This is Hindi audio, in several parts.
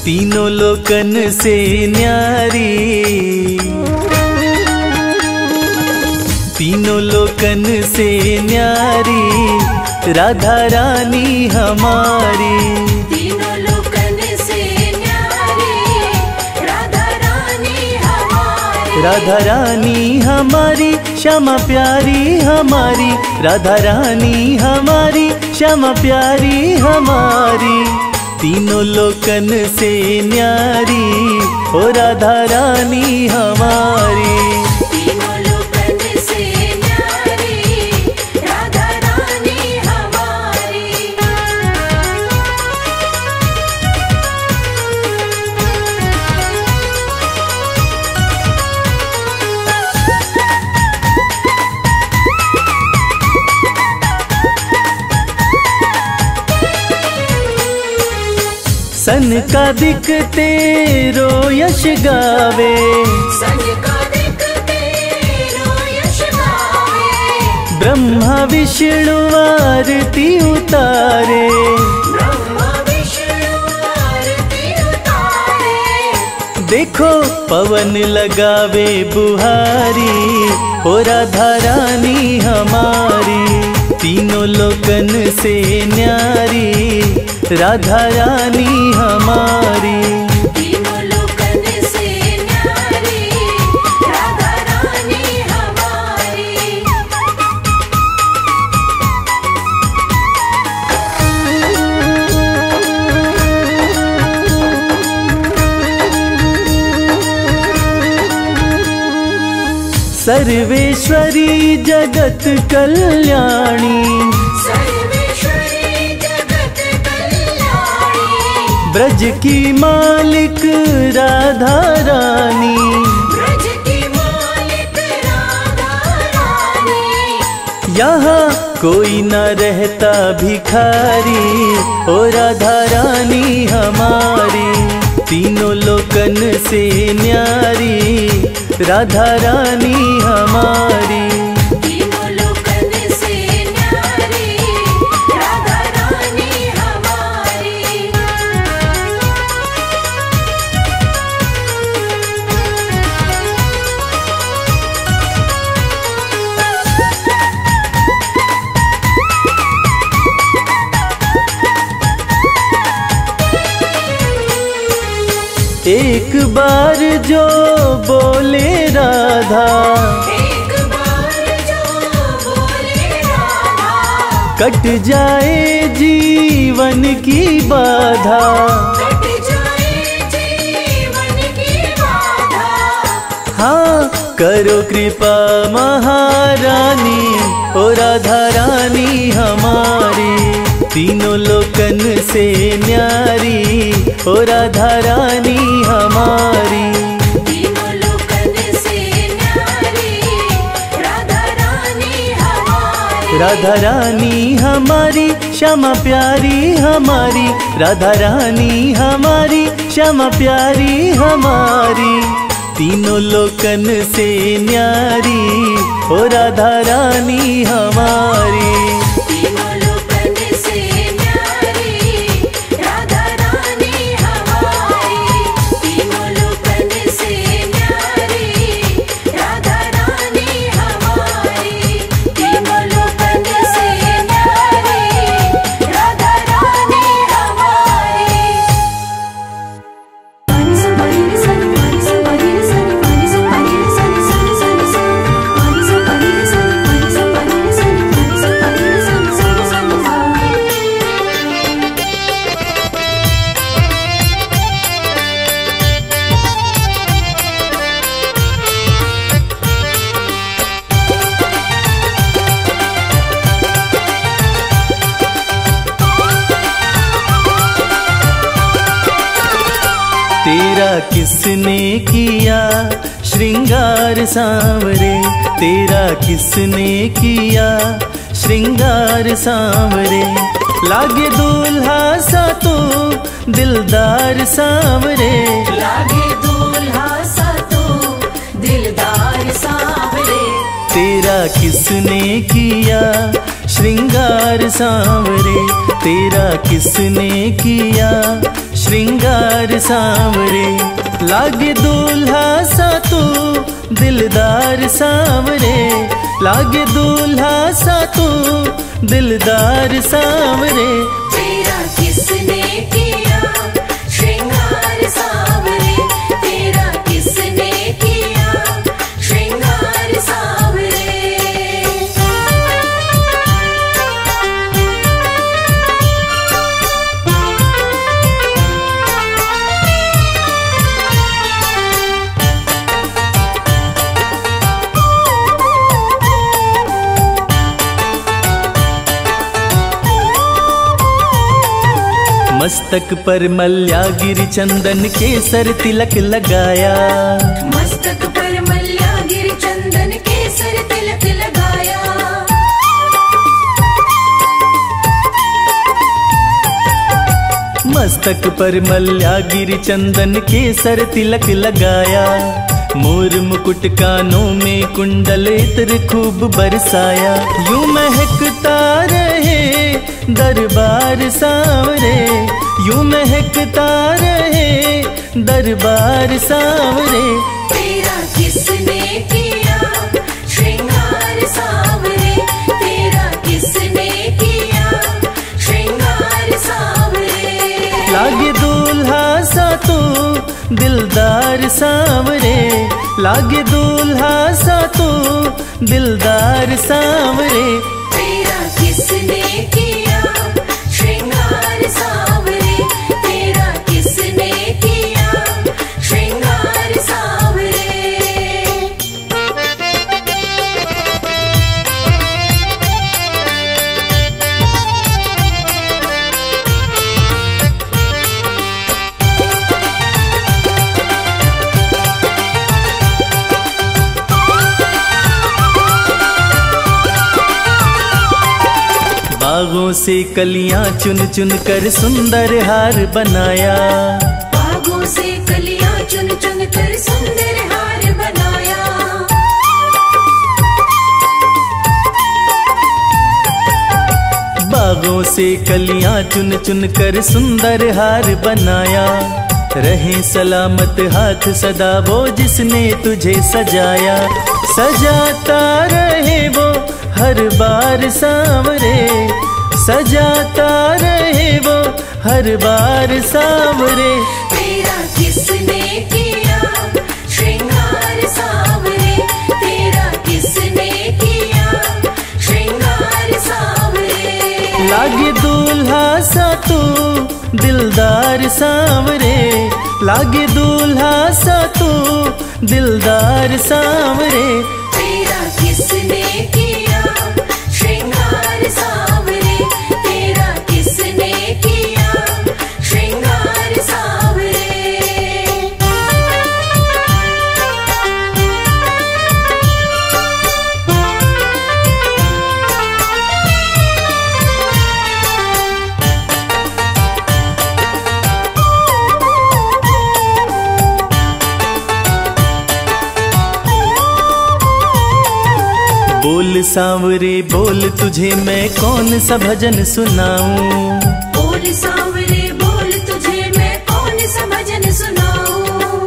तीनों लोकन से न्यारी, तीनों लोकन से न्यारी राधा रानी हमारी। तीनों लोकन से न्यारी राधा रानी हमारी। राधा रानी हमारी श्यामा प्यारी हमारी, राधा रानी हमारी श्यामा प्यारी हमारी। तीनों लोकन से न्यारी ओ राधा रानी हमारी। तीनों लोकन से न्यारी राधा रानी हमारी। सन का दिखते रो यश गावे, सन का दिखते रो यश गावे। ब्रह्मा विष्णु आरती उतारे, ब्रह्मा विष्णु आरती उतारे। देखो पवन लगावे बुहारी हो राधा रानी हमारी। तीनों लोकन से न्यारी राधा रानी हमारी। तीनों लोकन से न्यारी राधा रानी हमारी। सर्वेश्वरी जगत कल्याणी, सर्वेश्वरी जगत कल्याणी। ब्रज की मालिक राधा रानी। ब्रज की मालिक राधा रानी। यहाँ कोई न रहता भिखारी ओ राधा रानी हमारी। तीनों लोकन से न्यारी राधा रानी हमारी। तीनों लोकन से न्यारी राधा रानी हमारी। एक बार जो बोले राधा, एक बार जो बोले राधा। कट जाए जीवन की बाधा। कट जाए जीवन की बाधा। हाँ करो कृपा महारानी ओ राधा रानी हमारी। तीनों लोकन से न्यारी ओ राधा रानी हमारी। तीनों लोकन से न्यारी राधा रानी हमारी। राधा रानी हमारी श्यामा प्यारी हमारी, राधा रानी हमारी श्यामा प्यारी हमारी। तीनों लोकन से न्यारी ओ राधा रानी हमारी। तीनों लोकन से न्यारी राधा रानी हमारी। तीनों लोकन से न्यारी राधा रानी हमारी। तीनों लोकन से न्यारी राधा रानी हमारी। तेरा किसने किया श्रृंगार सांवरे, तेरा किसने किया श्रृंगार सांवरे। लागे दूल्हा सा तो दिलदार सांवरे, लागे दूल्हा सा तो दिलदार सांवरे। तेरा किसने किया श्रृंगार सांवरे, तेरा किसने किया श्रृंगार सांवरे, लागे दूल्हा सा तू दिलदार सांवरे, लागे दूल्हा सा तू दिलदार सांवरे। तेरा किसने किया श्रृंगार सांवरे, तेरा किसने किया श्रृंगार सांवरे। मस्तक पर मल्यागिरी चंदन केसर तिलक लगाया, मस्तक पर मल्यागिरी चंदन केसर तिलक लगाया। मस्तक पर मल्यागिरी चंदन केसर तिलक लगाया, मोर मुकुट कानों में कुंडल इत्र खूब बरसाया। यूं महकता रहे दरबार सांवरे, यूं महकता रहे दरबार सांवरे। तेरा किसने किया श्रृंगार सांवरे, तेरा किसने किया श्रृंगार सांवरे। लागे दूल्हा सा तू दिलदार सांवरे, लागे दूल्हा सा तू दिलदार सांवरे। तेरा किसने किया श्रृंगार सांवरे, तेरा किसने किया श्रृंगार सांवरे। बागों से कलियां चुन चुन कर सुंदर हार बनाया, बागों से कलियां चुन चुन कर सुंदर हार बनाया। बागों से कलियां चुन चुन कर सुंदर हार बनाया। रहे सलामत हाथ सदा वो जिसने तुझे सजाया, सजाता रहे वो हर बार सांवरे, सजाता रहे वो हर बार सांवरे। तेरा किसने किया श्रृंगार सांवरे, तेरा किसने किया श्रृंगार सांवरे। लागे दूल्हा सा तू दिलदार सांवरे, लागे दूल्हा सा तू दिलदार सांवरे। तेरा किसने किया श्रृंगार सांवरे, तेरा किसने किया श्रृंगार सांवरे। बोल सांवरे बोल तुझे मैं कौन सा भजन सुनाऊं, बोल सांवरे बोल तुझे मैं कौन सा भजन सुनाऊं।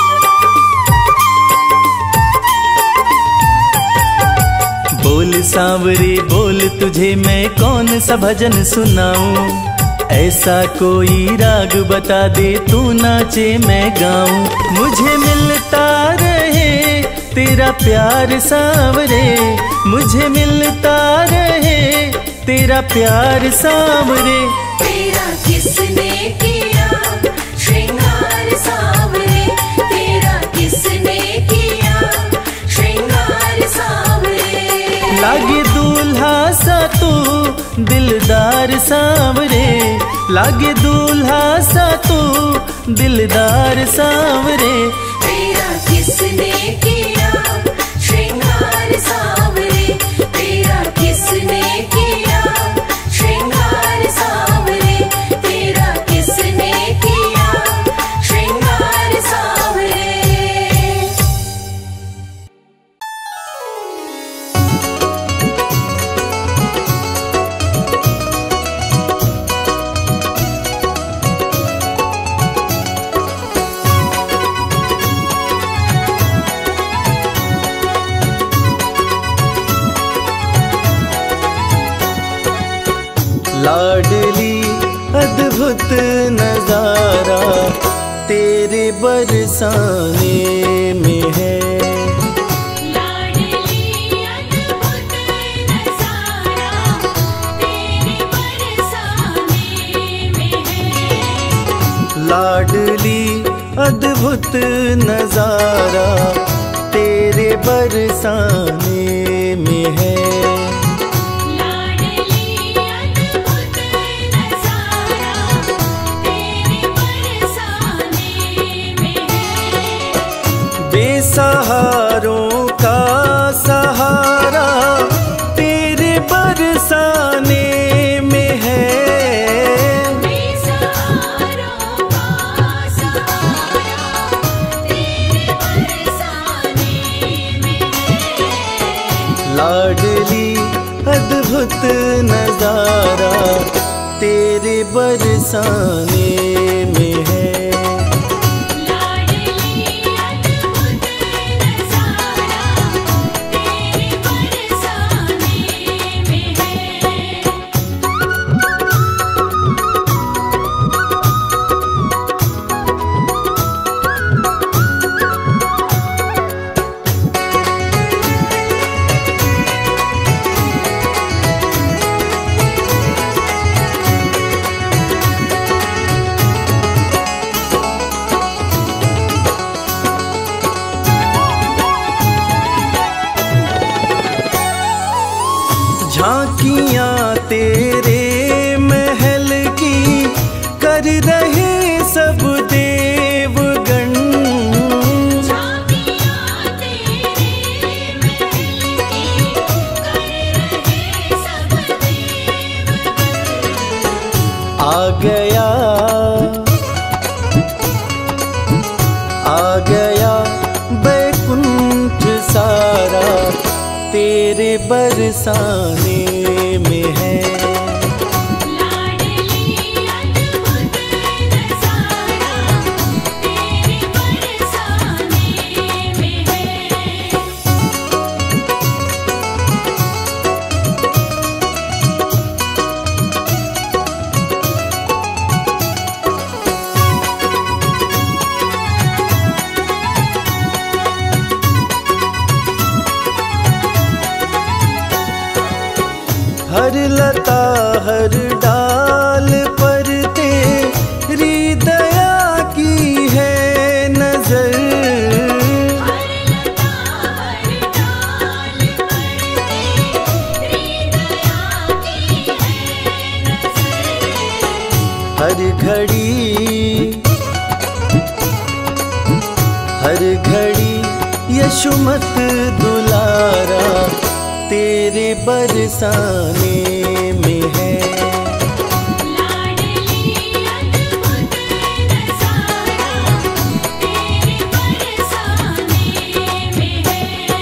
बोल सांवरे बोल तुझे मैं कौन सा भजन सुनाऊं। ऐसा कोई राग बता दे तू नाचे मैं गाऊं। मुझे मिलता रहे तेरा प्यार सांवरे, मुझे मिलता रहे तेरा प्यार सांवरे। तेरा किसने किया श्रृंगार सांवरे, तेरा किसने किया श्रृंगार सांवरे। लागे दूल्हा सा तू दिलदार सांवरे, लागे दूल्हा सा तू दिलदार सांवरे। तेरा किसने किया श्रृंगार सांवरे, तेरा किसने किया श्रृंगार सांवरे, तेरा किसने किया श्रृंगार सांवरे। अद्भुत नजारा तेरे बरसाने में है। लाडली अद्भुत नजारा तेरे बरसाने में है। बेसहारों का सहारा तेरे बरसाने में है। लाडली अद्भुत नजारा तेरे बरसाने में है। झांकियां तेरे महल की कर रहे सब देवगण। झांकियां तेरे महल की कर रहे सब देवगण। आ गया बैकुंठ सारा तेरे बरसाने में है। लाडली अद्भुत नजारा तेरे बरसाने में है। हर लता हर डाल पर तेरी दया की है नजर। हर लता हर डाल पर तेरी दया की है नजर। हर घड़ी यशुमत दुलारा तेरे बरसाने में है। लाडली अद्भुत नजारा तेरे बरसाने में है।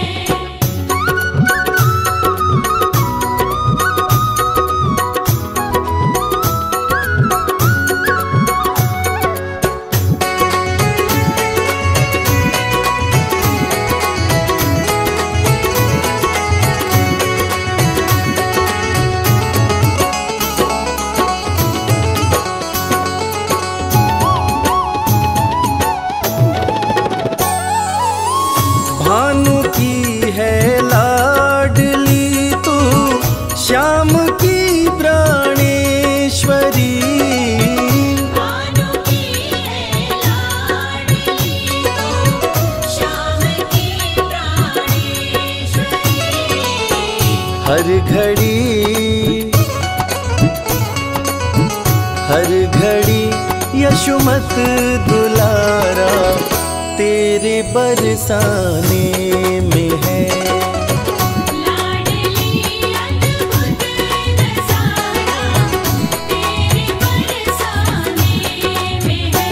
भानु की है लाडली तू श्याम की प्राणेश्वरी। भानु की है लाडली तू श्याम की प्राणेश्वरी। हर घड़ी यशुमत दुलारा तेरे बरसाने में है। लाडली अद्भुत नजारा तेरे बरसाने में है।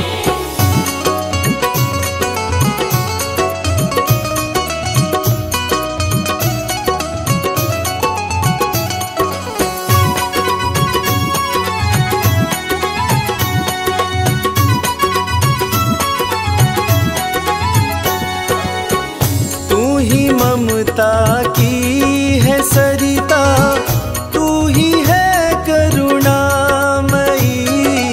ममता की है सरिता तू ही है करुणामयी।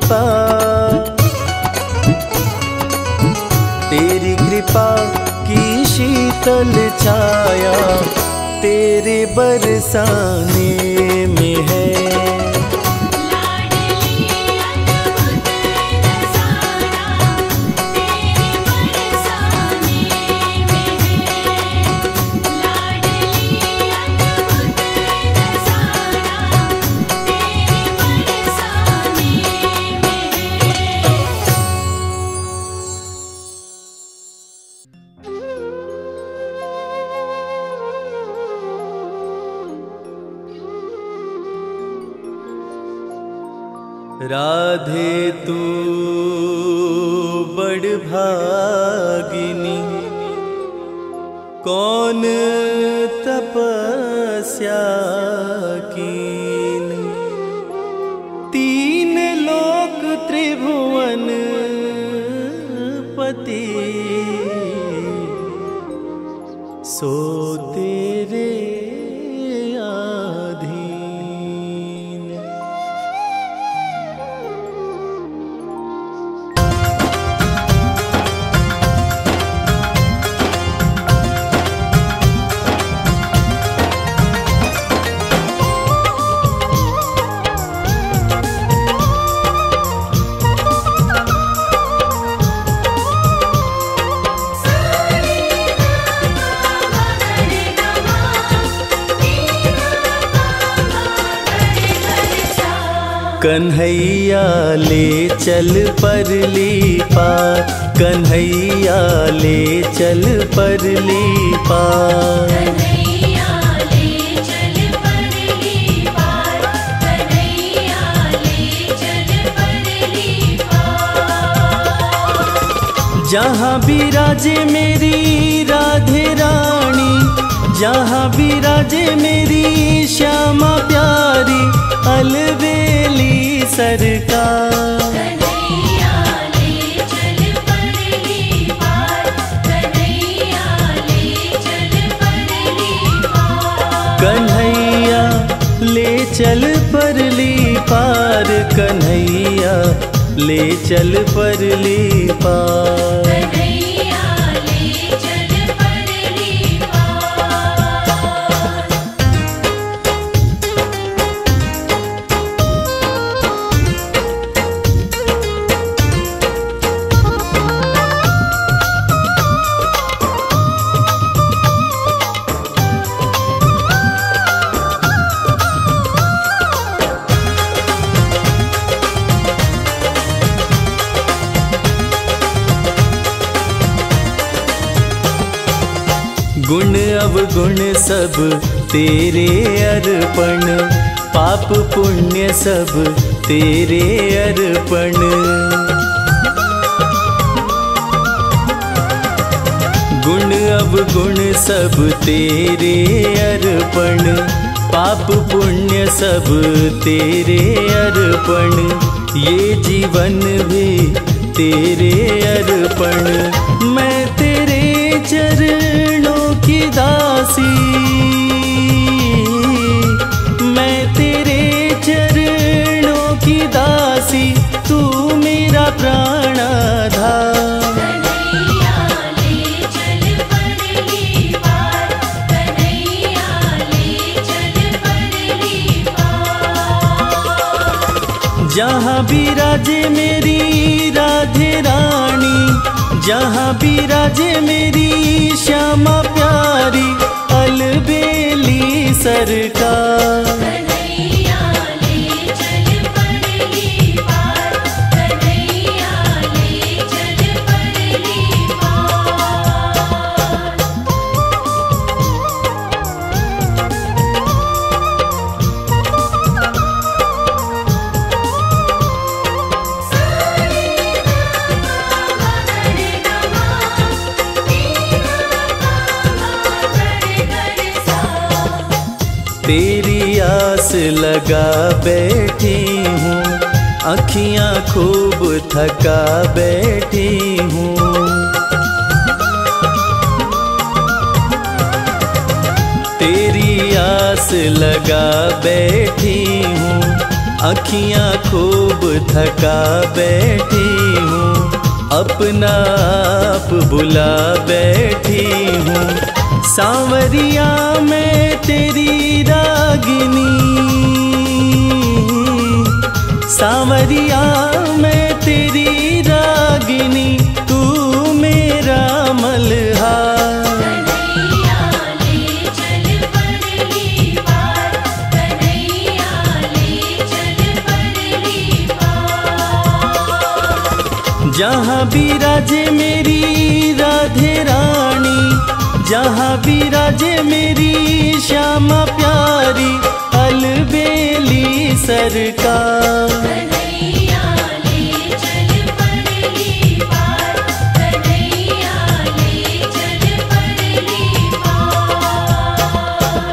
कृपा की शीतल छाया तेरे बरसाने में है। राधे तू बड़ भागिनी, कौन तपस्या कीन, तीन लोक त्रिभुवन पति, सो तेरे कन्हैया ले चल परली पार, कन्हैया ले चल परली पार, कन्हैया ले चल परली पार, कन्हैया ले चल परली पार। जहाँ विराजे मेरी राधे रानी, जहाँ विराजे मेरी श्यामा प्यारी, अलबेली सरकार। कन्हैया ले चल परली पार, कन्हैया ले चल परली पार, कन्हैया ले चल परली पार, कन्हैया ले चल परली पार। कन्हैया ले चल परली पार। गुण अवगुण सब तेरे अर्पण, पाप पुण्य सब तेरे अर्पण। गुण अवगुण सब तेरे अर्पण, पाप पुण्य सब तेरे अर्पण। ये जीवन भी तेरे अर्पण, मैं तेरे चरणों की दासी, मैं तेरे चरणों की दासी, तू मेरा प्राणाधार। कन्हैया ले चल परली पार, कन्हैया ले चल परली पार। जहाँ विराजे मेरी राधे रानी, जहाँ विराजे मेरी श्यामा प्यारी, अलबेली सरकार। कन्हैया ले चल परली पार, कन्हैया ले चल परली पार। तेरी आस लगा बैठी हूँ, अखियाँ खूब थका बैठी हूँ। तेरी आस लगा बैठी हूँ, अखियां खूब थका बैठी हूँ, अपना आप बुला बैठी हूँ। सांवरिया मैं तेरी रागिनी, सांवरिया मैं तेरी रागिनी, तू मेरा मल्हार। कन्हैया ले चल परली पार, कन्हैया ले चल परली पार। जहाँ भी राजे मेरी राधे रानी, जहाँ भी राजे मेरी श्यामा प्यारी, अलबेली सरकार। कन्हैया ले चल परली पार, कन्हैया ले चल परली पार।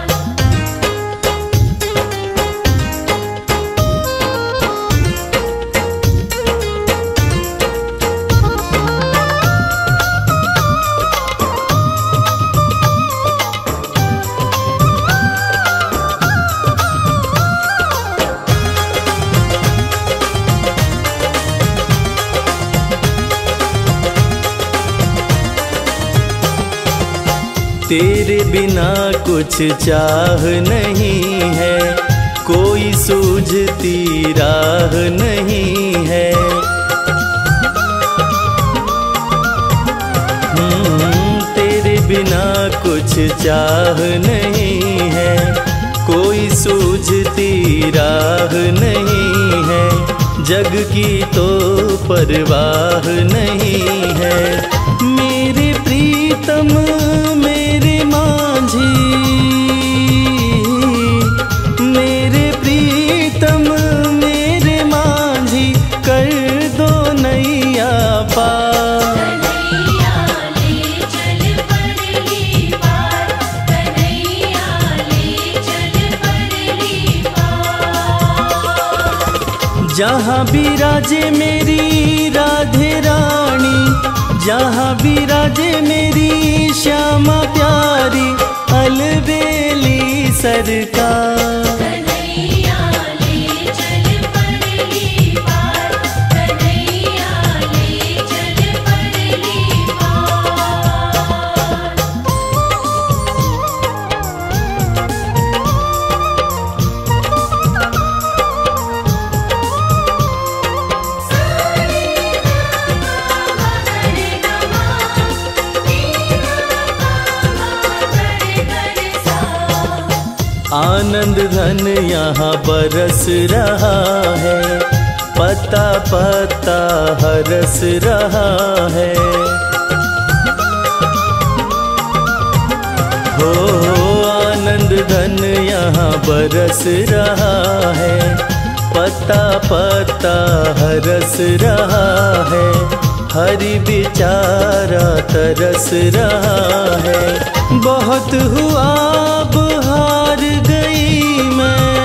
तेरे बिना कुछ चाह नहीं है, कोई सूझती राह नहीं है। तेरे बिना कुछ चाह नहीं है, कोई सूझती राह नहीं है। जग की तो परवाह नहीं है। मेरे प्रीतम मेरे माझी, मेरे प्रीतम मेरे माझी, कर दो नैया पार। कन्हैया ले चल परली पार, कन्हैया ले चल परली पार। जहाँ भी राजे मेरी राधे रानी, जहाँ भी राजे मेरी श्यामा प्यारी, अलबेली सरकार। कन्हैया ले चल परली पार, कन्हैया ले चल परली पार। आनंद धन यहाँ बरस रहा है, पता पता हरस रहा है। हो आनंद धन यहाँ बरस रहा है, पता पता हरस रहा है। हरि बेचारा तरस रहा है। बहुत हुआ अब हार गई मैं,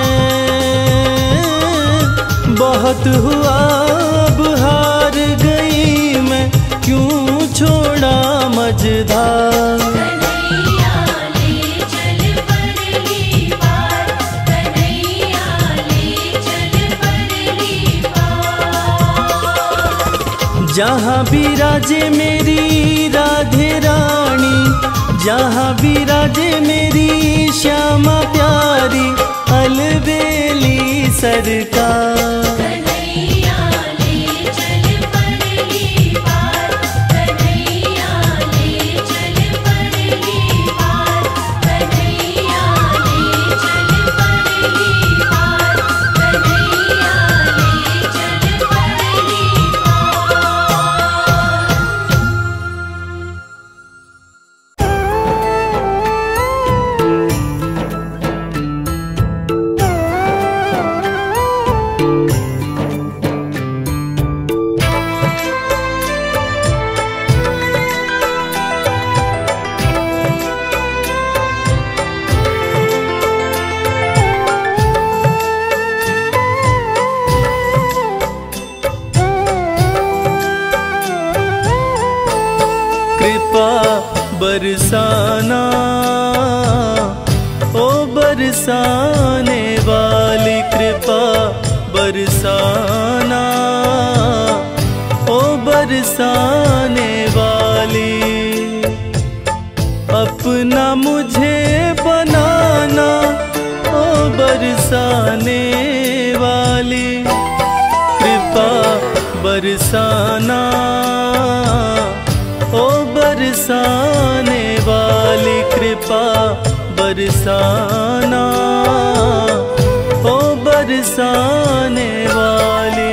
बहुत हुआ अब हार गई मैं, क्यों छोड़ा मझधार। कन्हैया ले चल परली पार, कन्हैया ले चल परली पार। जहाँ भी राजे मेरी राधे रानी, जहाँ भी राजे मेरी श्यामा प्यारी, अलबेली सरकार। कन्हैया ले चल परली पार, कन्हैया ले चल परली पार, कन्हैया ले चल परली पार, कन्हैया ले चल परली कृपा बरसाना ओ बरसाने वाली, कृपा अपना मुझे बनाना ओ बरसाने वाली, कृपा बरसाना ओ बरसाने वाली, कृपा बरसाना ओ बरसाने वाली।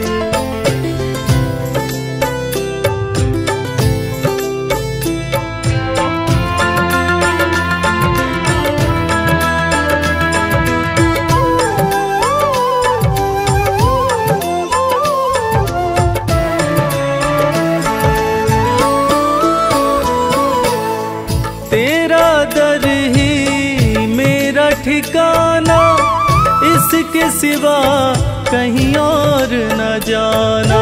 तेरा दर ही मेरा ठिकाना, इसके सिवा कहीं और न जाना।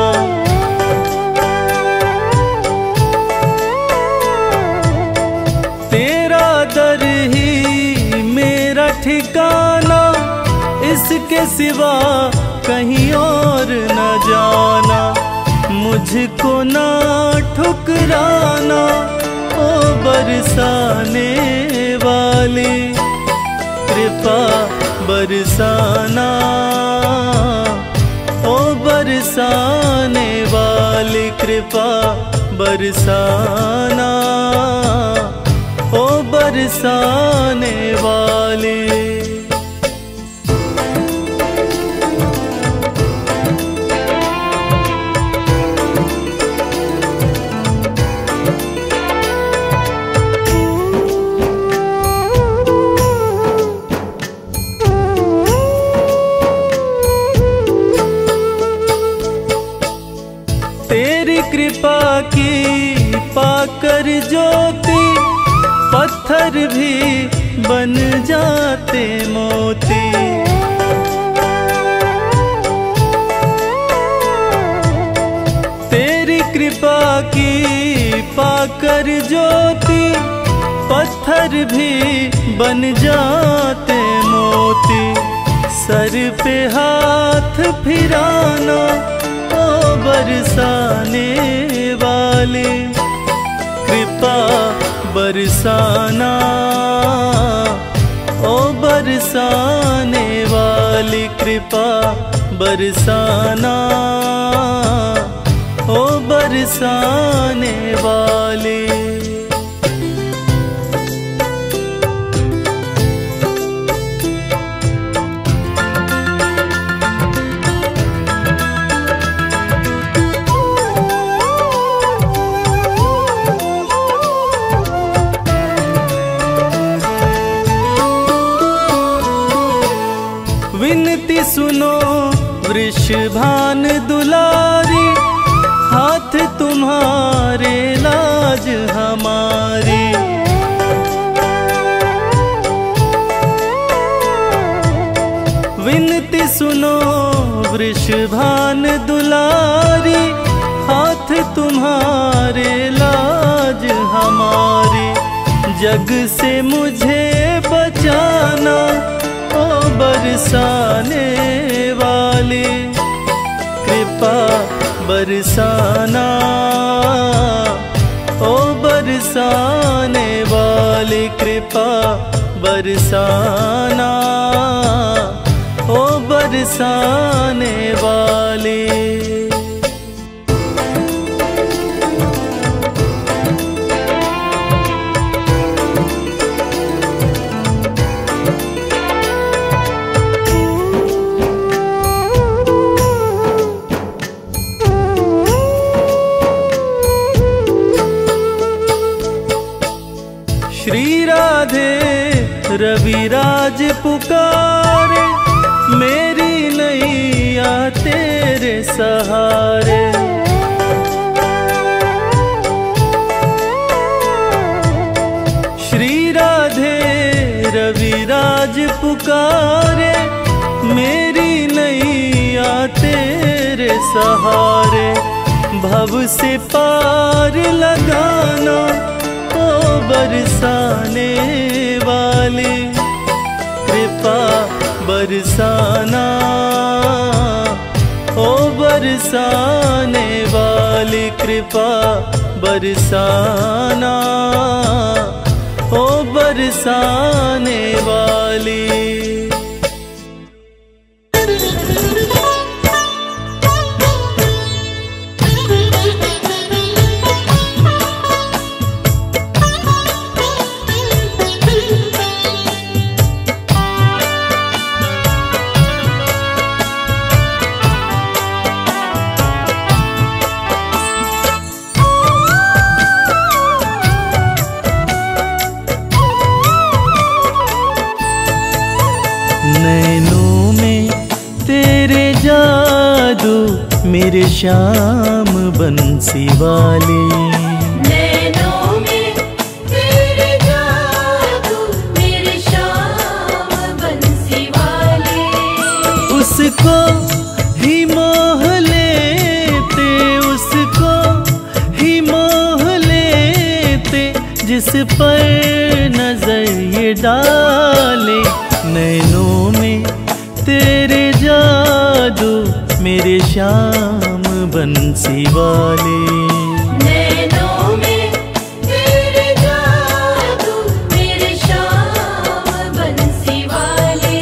तेरा दर ही मेरा ठिकाना, इसके सिवा कहीं और न जाना। मुझको ना ठुकराना ओ बरसाने वाली, कृपा बरसाना ओ बरसाने वाली, कृपा बरसाना ओ बरसाने वाली। तेरी कृपा की पाकर ज्योति, पत्थर भी बन जाते मोती। तेरी कृपा की पाकर ज्योति, पत्थर भी बन जाते मोती। सर पे हाथ फिराना ओ बरसाने वाली, कृपा बरसाना ओ बरसाने वाली, कृपा बरसाना ओ बरसाने वाली। विनती सुनो वृषभान दुलारी, हाथ तुम्हारे लाज हमारी। विनती सुनो वृषभान दुलारी, हाथ तुम्हारे लाज हमारी। जग से मुझे बचाना ओ बरसाने वाली, कृपा बरसाना ओ बरसाने वाली, कृपा बरसाना ओ बरसाने वाली। श्री राधे रविराज पुकारे, मेरी नैया तेरे सहारे। श्री राधे रविराज पुकारे, मेरी नैया तेरे सहारे। भव से पार लगाना ओ बरसाने वाली, कृपा बरसाना ओ बरसाने वाली, कृपा बरसाना ओ बरसाने वाली। नैनों में तेरे जादू मेरे श्याम बंसी वाले। नैनों में तेरे जादू मेरे श्याम बंसी वाले। उसको ही मोह लेते, उसको ही मोह लेते, जिस पर नजर ये डाले। नैनों में तेरे जादू मेरे श्याम बंसी वाले। नैनों में तेरे जादू मेरे श्याम बंसी वाले।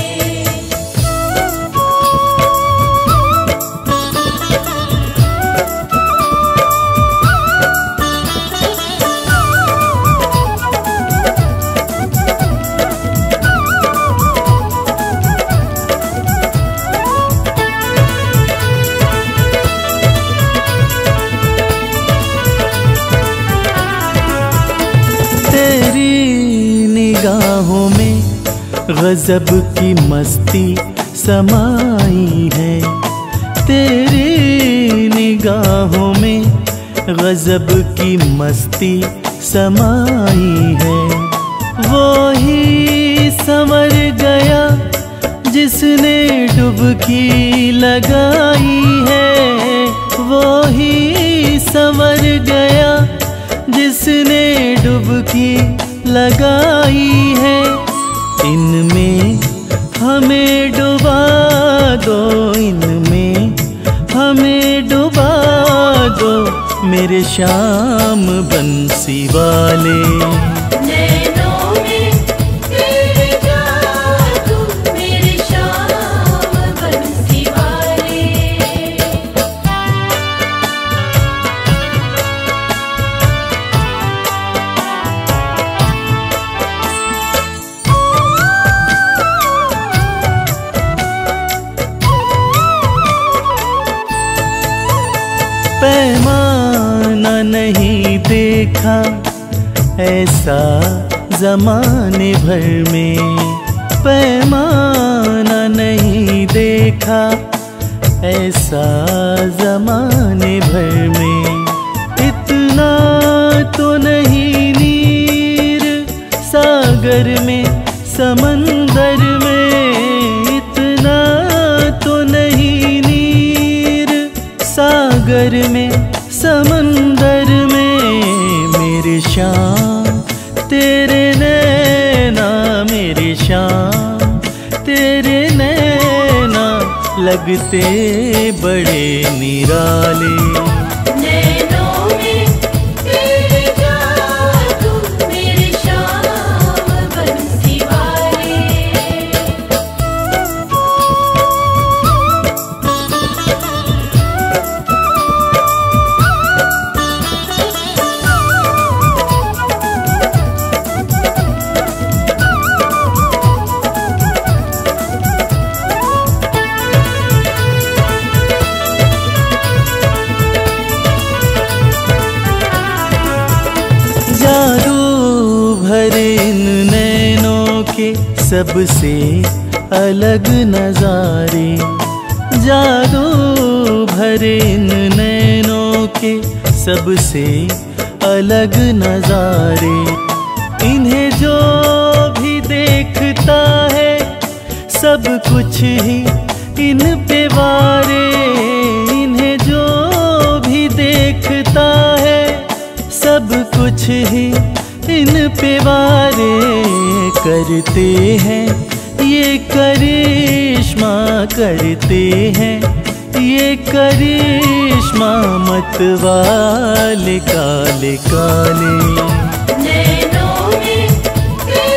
निगाहों में गजब की मस्ती समाई है। तेरी निगाहों में गजब की मस्ती समाई है। वो ही संवर गया जिसने डुबकी लगाई है। वो ही संवर गया जिसने डुबकी लगाई है। इनमें हमें डुबा दो, इनमें हमें डुबा दो, मेरे श्याम बंसी वाले। नैनों में तेरे जादू मेरे श्याम बंसी वाले। पैमाना नहीं देखा ऐसा ज़माने भर में। पैमाना नहीं देखा ऐसा ज़माने भर में। इतना तो नहीं नीर सागर में समंदर में। इतना तो नहीं नीर सागर में समंदर में। मेरे श्याम तेरे नैना, मेरे श्याम तेरे नैना लगते बड़े निराले। नैनों में तेरे जादू मेरे श्याम बंसी वाले। जादू भरे इन नैनों के सबसे अलग नजारे। जादू भरे इन नैनों के सबसे अलग नजारे। इन्हें जो भी देखता है सब कुछ ही इन पे वारे। इन्हें जो भी देखता है सब कुछ ही इन पे वारे। करते हैं ये करिश्मा, करते हैं ये करिश्मा मत वाले काले काले। नैनों में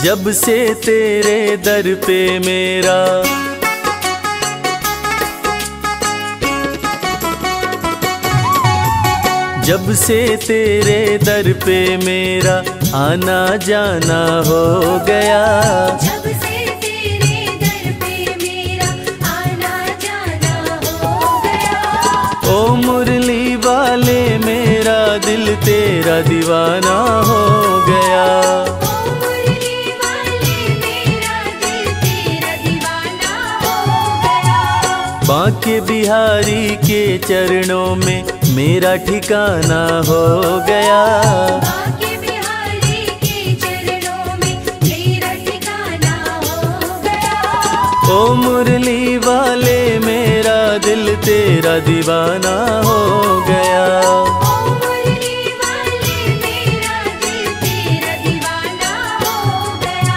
जब से तेरे दर पे मेरा जब से तेरे दर पे मेरा आना जाना हो गया, जब से तेरे दर पे मेरा आना जाना हो गया। ओ मुरली वाले मेरा दिल तेरा दीवाना हो गया। ओ मुरली वाले मेरा दिल तेरा दीवाना हो गया। बांके बिहारी के चरणों में मेरा ठिकाना हो गया। बांके बिहारी के चरणों में मेरा ठिकाना हो गया। ओ मुरली वाले मेरा दिल तेरा दीवाना हो गया। ओ मुरली वाले मेरा दिल तेरा दीवाना हो गया।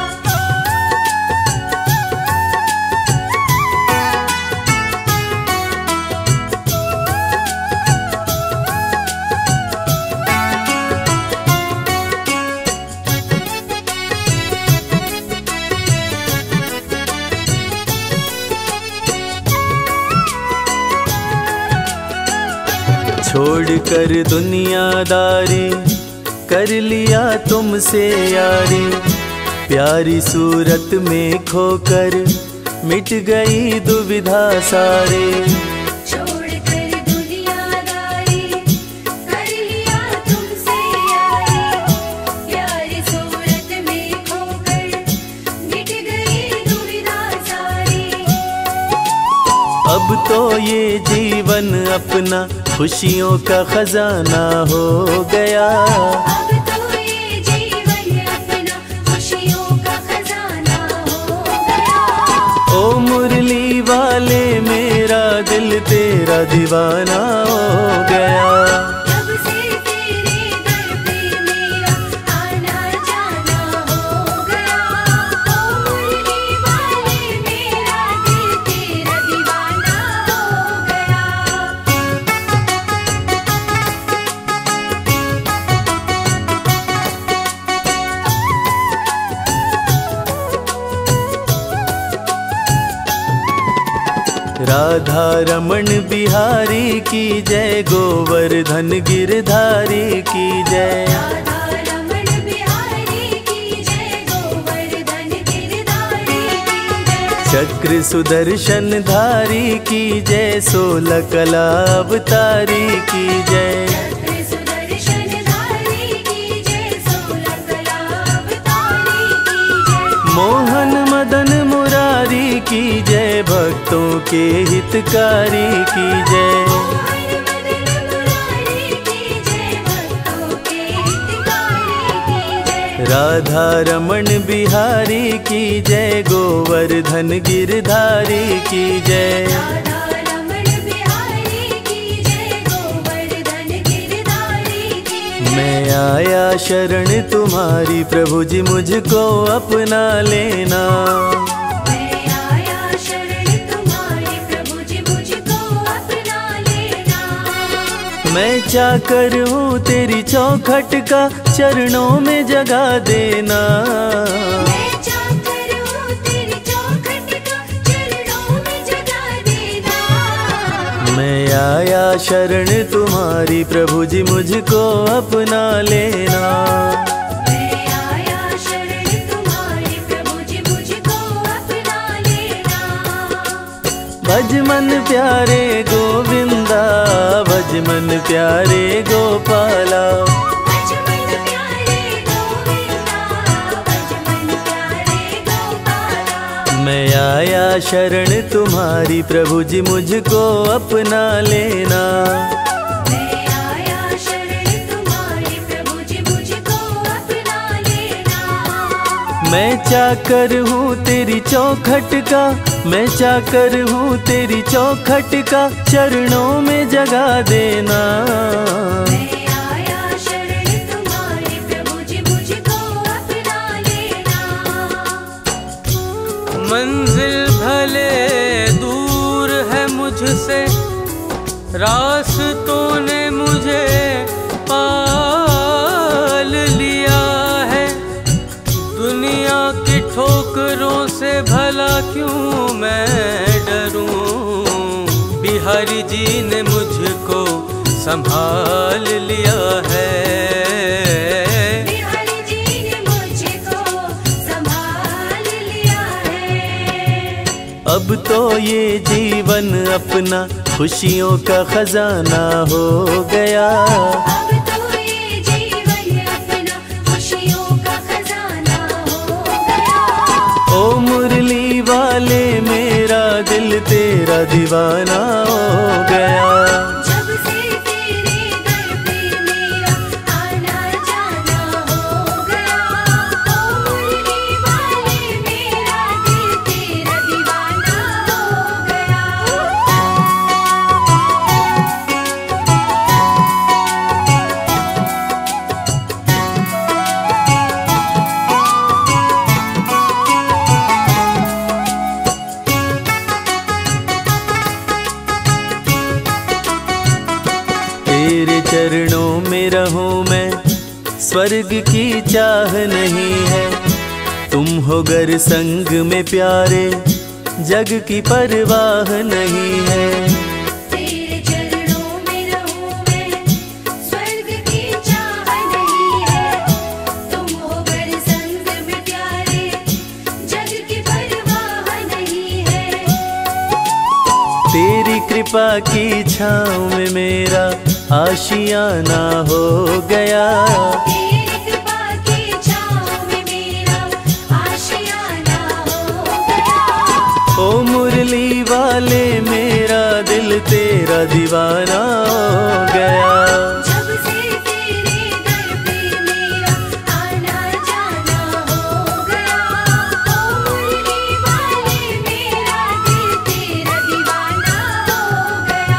छोड़ कर दुनियादारी कर लिया तुमसे यारी, प्यारी सूरत में खोकर मिट गई दुविधा सारे। छोड़ कर दुनियादारी कर लिया तुमसे यारी, प्यारी सूरत में खोकर मिट गई दुविधा सारी। अब तो ये जीवन अपना खुशियों का खजाना हो गया। अब तो ये जीवन अपना खुशियों का खजाना हो गया। ओ मुरली वाले मेरा दिल तेरा दीवाना हो गया। जब से तेरे दर पे मेरा आना जाना हो गया। ओ मुरली वाले मेरा दिल तेरा दीवाना हो गया। राधा रमण बिहारी की जय, गोवर्धन गिरधारी की जय। राधा रमण बिहारी की जय, गोवर्धन गिरधारी की जय। चक्र सुदर्शन धारी की जय, 16 कला अवतारी की जय। चक्र सुदर्शन धारी की जय, 16 कला अवतारी की जय। मोहन मदन मुरारी की जय, भक्तों के हितकारी की जय। मोहन मदन मुरारी की जय, भक्तों के हितकारी की जय। राधा रमण बिहारी की जय, गोवर्धन गिरधारी की जय। राधा रमण बिहारी की जय, गोवर्धन गिरधारी की जय। मैं आया शरण तुम्हारी, प्रभु जी मुझको अपना लेना। मैं आया शरण तुम्हारी, प्रभु जी मुझको अपना लेना। मैं चाकर हूँ तेरी चौखट का, चरणों में जगा देना। मैं चाकर हूँ तेरी चौखट का, चरणों में जगा देना। मैं आया शरण तुम्हारी, प्रभु जी मुझको अपना लेना। मैं आया शरण तुम्हारी, प्रभु जी मुझको अपना लेना। भज मन प्यारे गोविंदा, भज मन प्यारे गोपाला। भज मन प्यारे गोविंदा, भज मन प्यारे गोपाला। मैं आया शरण तुम्हारी, प्रभु जी मुझको अपना लेना। मैं आया शरण तुम्हारी, प्रभु जी मुझको अपना लेना। मैं चाकर हूँ तेरी चौखट का, मैं चाकर हूँ तेरी चौखट का, चरणों में जगा देना। मैं आया शरण तुम्हारी, प्रभु जी मुझको अपना लेना। मंजिल भले दूर है मुझसे, रास्तों ने मुझे पाल लिया है। दुनिया क्यों मैं डरूं, बिहारी जी ने मुझको संभाल लिया है। बिहारी जी ने मुझको संभाल लिया है। अब तो ये जीवन अपना खुशियों का खजाना हो गया। अब तो ये जीवन अपना खुशियों का खजाना हो गया। ओ मुरली वाले मेरा दिल तेरा दीवाना हो गया। जब से तेरे दर पे मेरा आना जाना हो गया। ओ मुरली वाले मेरा दिल तेरा दीवाना हो गया। तेरे चरणों में रहूं मैं, स्वर्ग की चाह नहीं है। तुम हो गर संग में प्यारे, जग की परवाह नहीं है। तेरे चरणों में रहूं मैं, स्वर्ग की चाह नहीं है। तुम हो गर संग में प्यारे, जग की परवाह नहीं है। तेरी कृपा की छाँव में मेरा आशियाना हो गया। तेरी कृपा की छाँव में मेरा आशियाना हो गया। ओ मुरली वाले मेरा दिल तेरा दीवाना हो गया। जब से तेरे दर पे मेरा आना जाना हो गया। ओ मुरली वाले मेरा दिल तेरा दीवाना हो गया।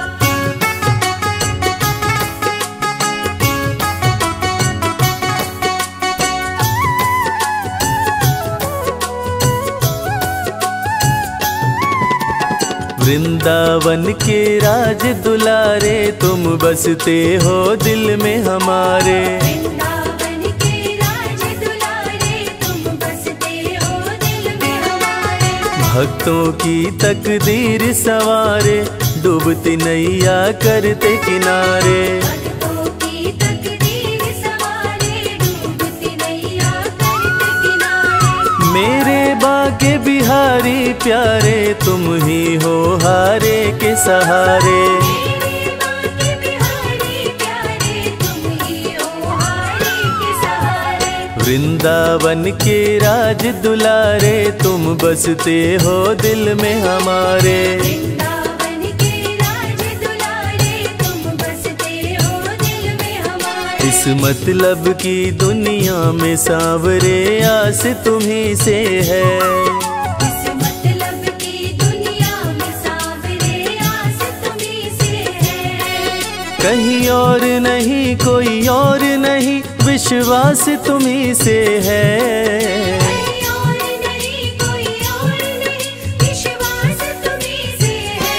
वृंदावन के राज दुलारे, तुम बसते हो दिल में हमारे। वृंदावन के राज दुलारे, तुम बसते हो दिल में हमारे। भक्तों की तकदीर सवारे, डूबती नैया करते किनारे। भक्तों की तकदीर सवारे, डूबती नैया करते किनारे। मेरे बाके बिहारी प्यारे, तुम ही हो हारे के सहारे। मेरे बाके बिहारी प्यारे, तुम ही हो हारे के सहारे। वृंदावन के राज दुलारे, तुम बसते हो दिल में हमारे। वृंदावन के राज दुलारे, तुम बसते हो दिल में हमारे। इस मतलब की दुनिया में सांवरे, आस तुम्ही से है। इस मतलब की दुनिया में सांवरे, आस तुम्ही से है। कहीं और नहीं कोई और नहीं, विश्वास तुम्ही से है। कोई और नहीं, कोई और नहीं, विश्वास तुम्ही से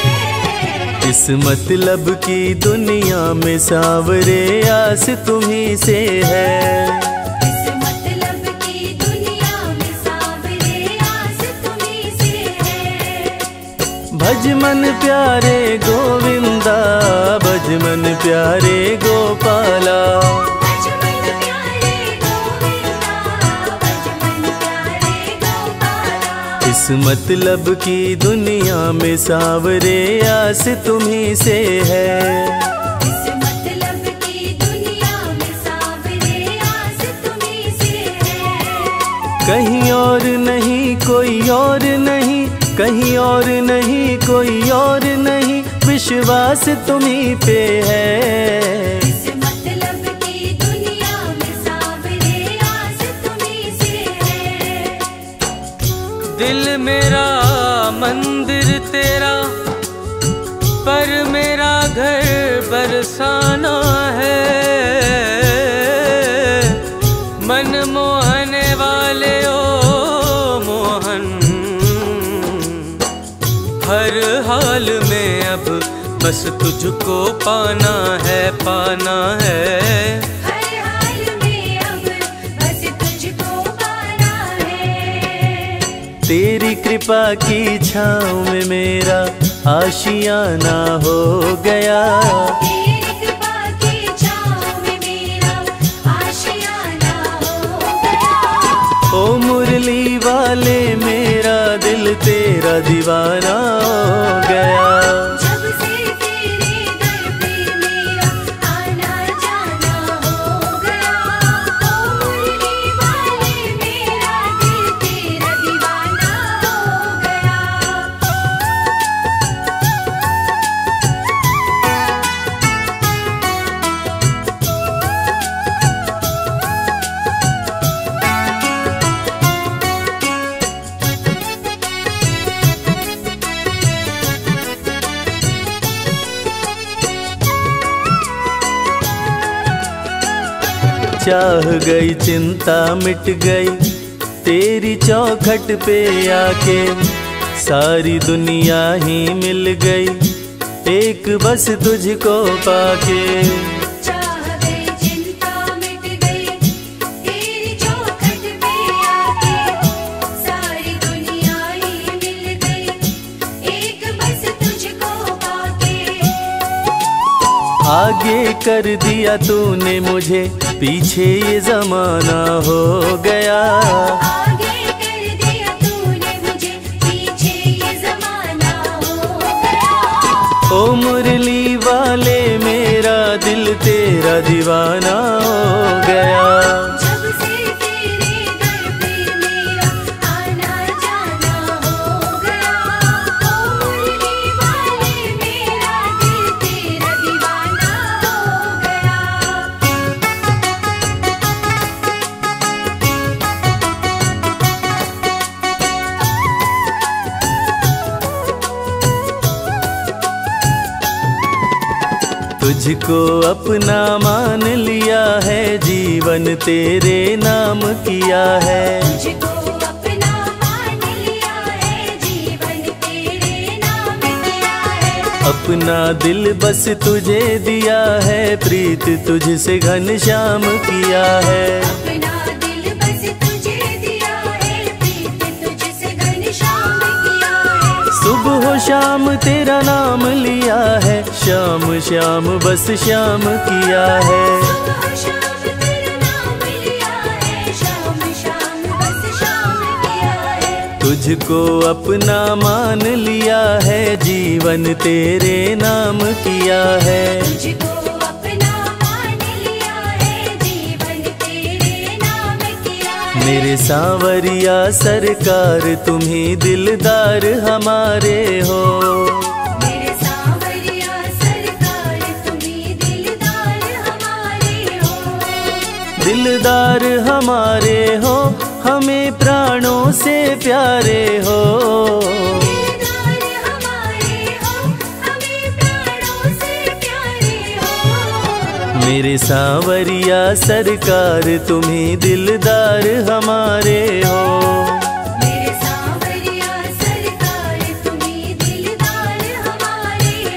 है। इस मतलब की दुनिया में सांवरे, आस तुम्ही से है। इस मतलब की दुनिया में सांवरे, आस तुम्ही से है। भज मन प्यारे गोविंदा, भज मन प्यारे गोपाला। बचपन प्यारे गोविंदा, बचपन प्यारे गोपाला। इस मतलब की दुनिया में सांवरे, आस तुम्ही से है। इस मतलब की दुनिया में सांवरे, आस तुम्ही से है। कहीं और नहीं कोई और नहीं, कहीं और नहीं कोई और नहीं, विश्वास तुम्ही पे है। इस मतलब की दुनिया में सांवरे, आस तुम्ही से है। दिल मेरा मंदिर तेरा, पर मेरा घर बरसाना है। मन मोहने वाले ओ मोहन, हर हाल में अब बस तुझको पाना है, पाना है। हर हाल में अब बस तुझको पाना है। तेरी कृपा की छाँव में मेरा आशियाना हो गया। तेरी कृपा की छाँव में मेरा आशियाना हो गया। ओ मुरली वाले मेरा दिल तेरा दीवाना हो गया। जब से तेरे दर पे मेरा आना जाना हो गया। ओ मुरली वाले मेरा दिल तेरा दीवाना हो गया। चाह गई चिंता मिट गई तेरी चौखट पे आके। सारी दुनिया ही मिल गई एक बस तुझको पाके। चाह गई चिंता मिट गई तेरी चौखट पे आके। सारी दुनिया ही मिल गई एक बस तुझको पाके। आगे कर दिया तूने मुझे पीछे ये जमाना हो गया। आगे कर दिया तूने मुझे पीछे ये जमाना हो गया। ओ मुरली वाले मेरा दिल तेरा दीवाना हो गया। जब से तेरे दर पे मेरा आना जाना हो गया। ओ मुरली वाले मेरा दिल तेरा दीवाना हो गया। तुझको अपना मान लिया है जीवन तेरे नाम किया है। तुझको अपना मान लिया है जीवन तेरे नाम किया है। अपना दिल बस तुझे दिया है प्रीत तुझसे घनश्याम किया है। अपना दिल बस तुझे दिया है प्रीत तुझसे घनश्याम किया है। सुबह शाम तेरा नाम लिया है श्याम श्याम बस श्याम किया है। सुबह शाम तेरा नाम लिया है शाम शाम बस शाम किया है। तुझको अपना मान लिया है जीवन तेरे नाम किया है। तुझको अपना मान लिया है जीवन तेरे नाम किया है। मेरे सांवरिया सरकार तुम्ही दिलदार हमारे हो। मेरे सांवरिया सरकार तुम्ही दिलदार हमारे हो। दिलदार हमारे हो हमें प्राणों से प्यारे हो। दिलदार हमारे हो हमें प्राणों से प्यारे हो। मेरे सांवरिया सरकार तुम्ही दिलदार हमारे हो। मेरे सांवरिया सरकार तुम्ही दिलदार हमारे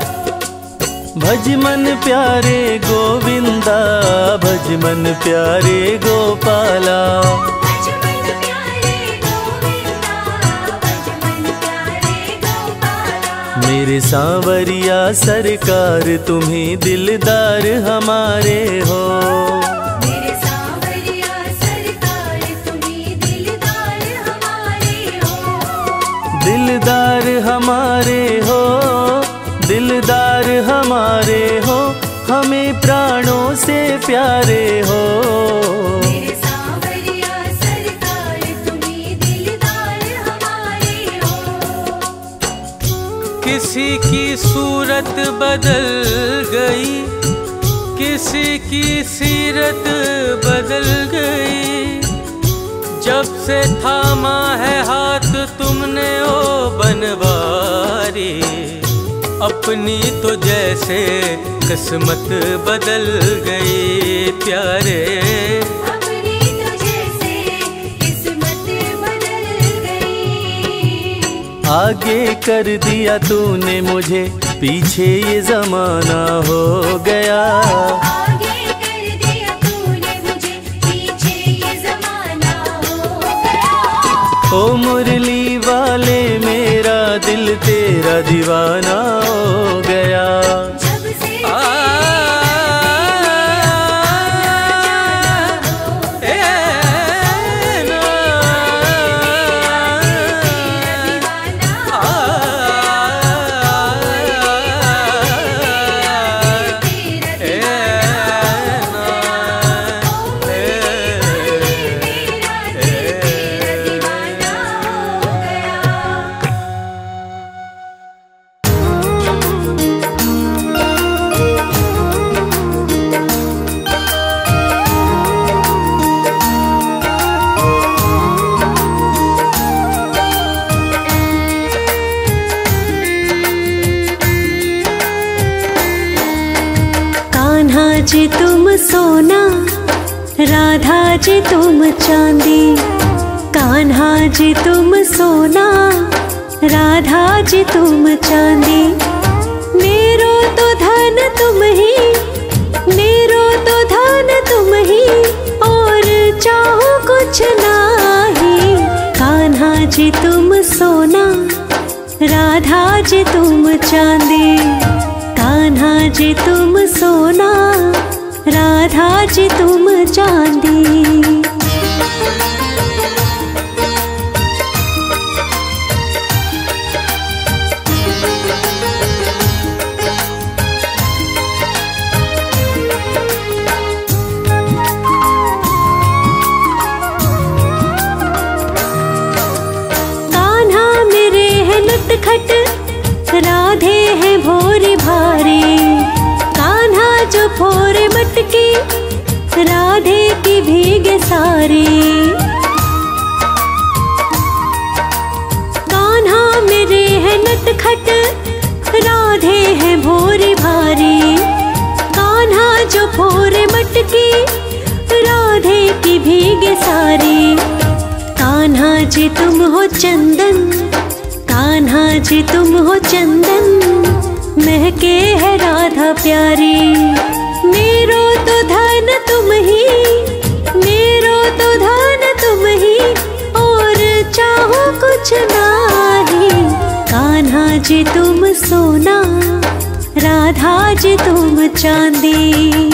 हो। भज मन प्यारे गोविंदा भज मन प्यारे गोपाला। भज मन प्यारे गोविंदा भज मन प्यारे गोपाला। मेरे सांवरिया सरकार तुम्ही दिलदार हमारे हो। मेरे सांवरिया सरकार तुम्ही दिलदार हमारे हो। दिलदार हमारे हो दिलदार हमारे हो हमें प्राणों से प्यारे हो। मेरे सांवरिया सरकार तुम्ही दिलदार हमारे हो। किसी की सूरत बदल गई, किसी की सीरत बदल गई। जब से थामा है हाथ तुमने ओ बनवारी, अपनी तो जैसे किस्मत बदल गई प्यारे। अपनी तो जैसे किस्मत बदल गई। आगे कर दिया तूने मुझे पीछे ये जमाना हो गया। आगे कर दिया तूने मुझे पीछे ये जमाना हो गया। ओ मुरली वाले मेरा दिल तेरा दीवाना हो गया। जब से जी तुम सोना, राधा जी तुम चांदी। कान्हा जी तुम सोना, राधा जी तुम चांदी। मेरो तो धन तुम ही, मेरो तो धन तुम ही, और चाहो कुछ नाही। कान्हा जी तुम सोना, राधा जी तुम चांदी। कान्हा जी तुम सोना, राधा जी तुम चांदी। कान्हा मेरे है नटखट, राधे है भोरी भारी। कान्हा जो फोरे मटकी, राधे की भीगे सारी। कान्हा मेरे है नटखट, राधे है भोरी भारी। कान्हा जो फोरे मटकी, राधे की भीगे सारी। कान्हा जी तुम हो चंदन, कान्हा जी तुम हो चंदन, महके है राधा प्यारी। मेरो तो धन तुम ही, मेरो तो धन तुम ही, और चाहो कुछ नाही। कान्हा जी तुम सोना, राधा जी तुम चांदी।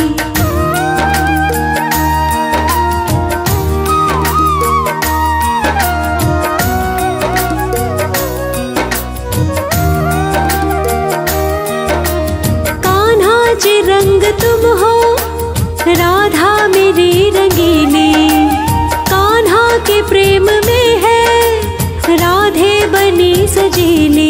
जी रंग तुम हो, राधा मेरी रंगीली। कान्हा के प्रेम में है, राधे बनी सजीली।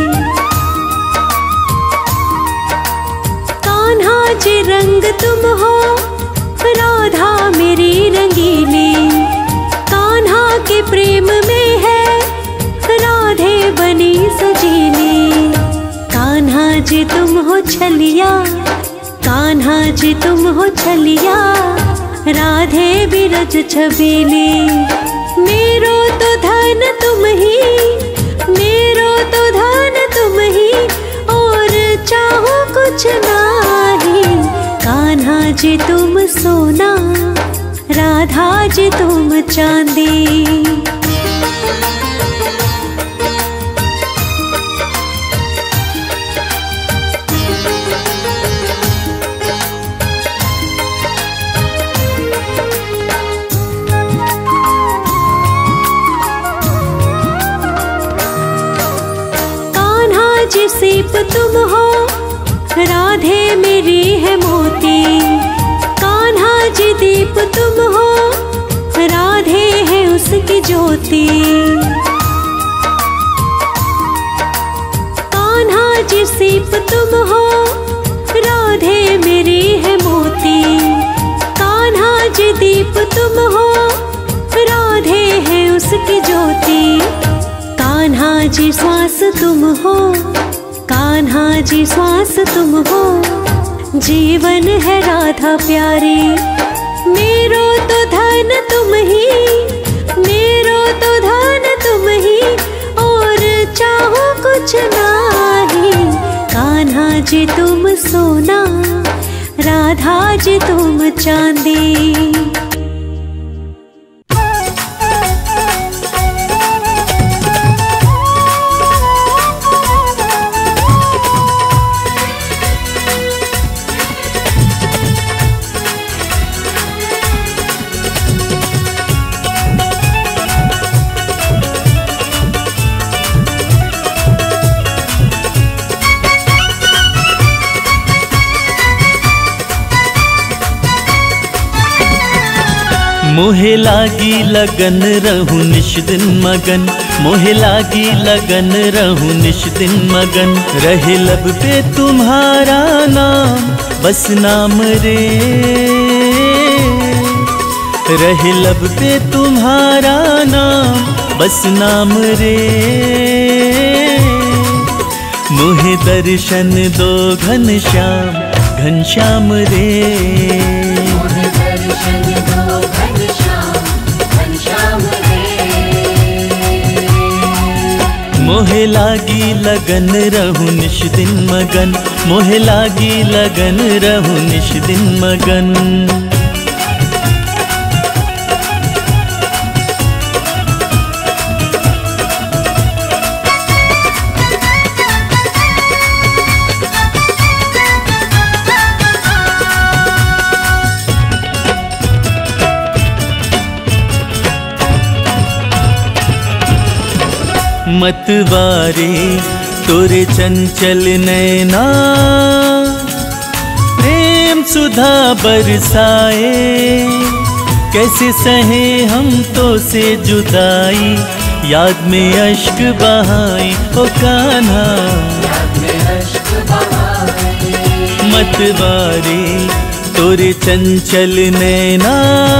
कान्हा जी रंग तुम हो, राधा मेरी रंगीली। कान्हा के प्रेम में है, राधे बनी सजीली। कान्हा जी तुम हो छलिया, कान्हा जी तुम हो छलिया, राधे बिरज छबीली। मेरो तो धन तुम ही, मेरो तो धन तुम ही, और चाहो कुछ नाही। कान्हा जी तुम सोना, राधा जी तुम चांदी। जी सीप तुम हो, राधे मेरी है मोती। कान्हा जी दीप तुम हो, राधे है उसकी ज्योति। कान्हा जी सीप तुम हो, राधे मेरी है मोती। कान्हा जी दीप तुम हो, राधे है उसकी ज्योति। कान्हा जी श्वास तुम हो, कान्हा जी श्वास तुम हो, जीवन है राधा प्यारी। मेरो तो धन तुम ही, मेरो तो धन तुम ही, और चाहो कुछ नाही। कान्हा जी तुम सोना, राधा जी तुम चांदी। मोहे लागी लगन रहूं निश दिन मगन, मोहे लागी लगन रहूं निश दिन मगन। रहे लब पे तुम्हारा नाम बस नाम रे, रहे लब पे तुम्हारा नाम बस नाम रे। मोहे दर्शन दो घनश्याम घनश्याम रे, मोहे दर्शन दो घनश्याम घनश्याम रे। मोहे लागी लगन रहूं निश दिन मगन, मोहे लागी लगन रहूं निश दिन मगन। मतवारे तोरे चंचल नैना, प्रेम सुधा बरसाए। कैसे सहे हम तो से जुदाई, याद में अश्क बहाए ओ कान्हा। मतवारे तोरे चंचल नैना,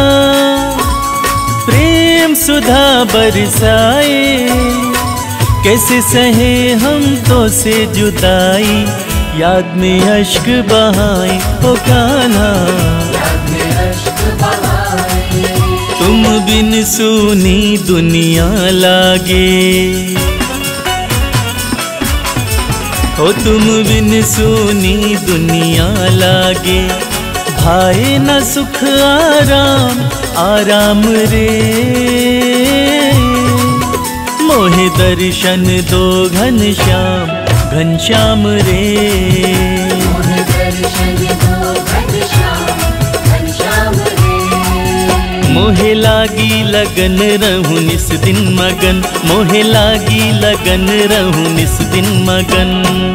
प्रेम सुधा बरसाए। कैसे सहे हम तो से जुदाई, याद में अश्क बहाए ओ कान्हा। तुम बिन सुनी दुनिया लागे, ओ तुम बिन सुनी दुनिया लागे। भाए न सुख आराम आराम रे, मोहे दर्शन दो घनश्याम घनश्याम रे। मोहे दर्शन दो घनश्याम घनश्याम रे। मोहे लागी लगन रहूं निस दिन मगन, मोहे लागी लगन रहूं निस दिन मगन।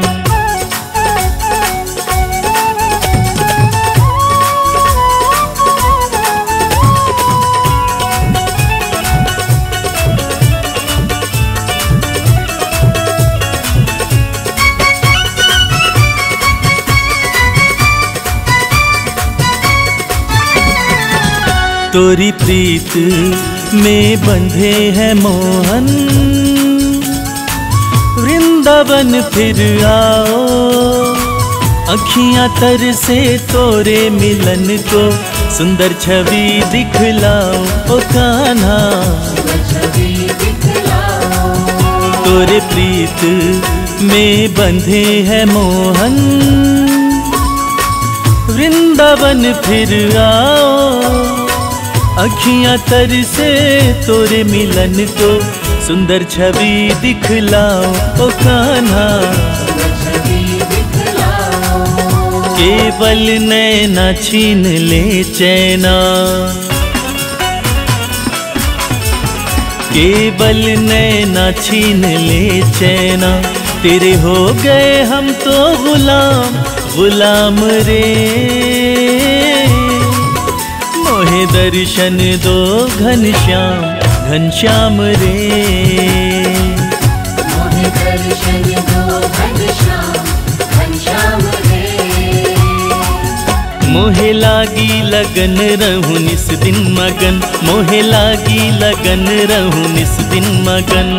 तोरी प्रीत में बंधे हैं मोहन, वृंदावन फिर आओ। अखियां तर से तोरे मिलन को, सुंदर छवि दिखलाओ ओ कान्हा। तोरे प्रीत में बंधे हैं मोहन, वृंदावन फिर आओ। अखियां तर से तोरे मिलन को, सुंदर छवि दिखलाओ ओ कान्हा। केवल नैना छीन ले चैना, केवल नैना छीन ले चैना। तेरे हो गए हम तो गुलाम गुलाम रे, मोहे दर्शन दो घनश्याम घनश्याम रे। मोहे दर्शन दो घनश्याम घनश्याम रे। मोहे लागी लगन रहूं निस दिन मगन, मोहे लागी लगन रहूं निस दिन मगन।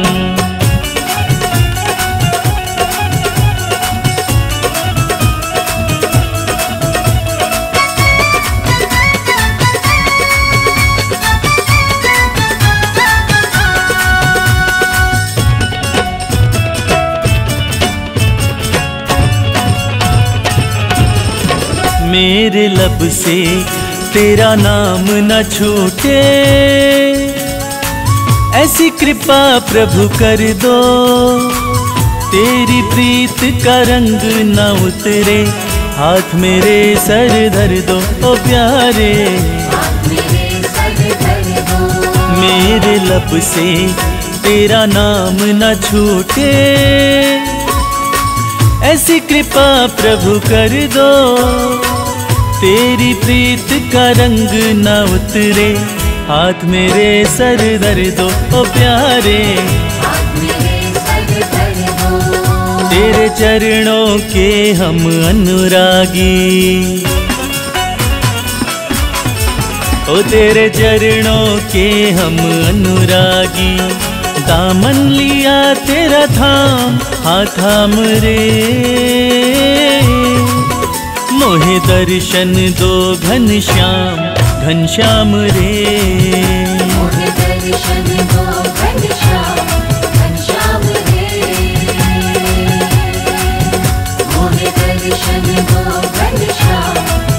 मेरे लब से तेरा नाम न छूटे, ऐसी कृपा प्रभु कर दो। तेरी प्रीत का रंग न उतरे, हाथ मेरे सर धर दो ओ प्यारे। मेरे लब से तेरा नाम न छूटे, ऐसी कृपा प्रभु कर दो। तेरी प्रीत का रंग न उतरे, हाथ मेरे सर धर दो ओ प्यारे, हाथ मेरे सर धर दो। तेरे चरणों के हम अनुरागी, ओ तेरे चरणों के हम अनुरागी। दामन लिया तेरा थाम, हाथ थाम रे, मोहे दर्शन दो घनश्याम, घनश्याम रे। मोहे दर्शन दो घनश्याम, घनश्याम रे। मोहे दर्शन दो घनश्याम,